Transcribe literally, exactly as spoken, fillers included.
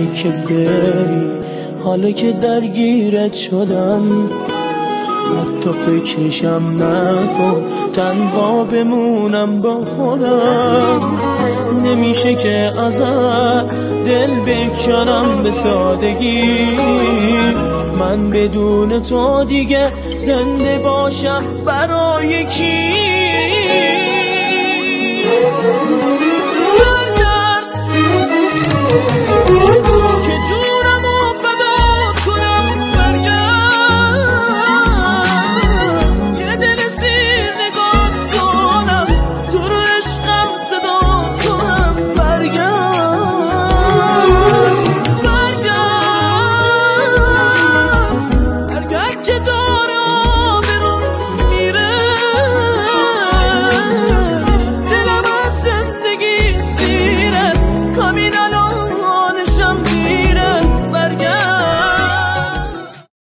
نمیشه که بری، حالا که درگیرت شدم حتی فکرشم نکن، تنها بمونم با خودم. نمیشه که ازت دل بکنم به سادگی، من بدون تو دیگه زنده باشم برای کی؟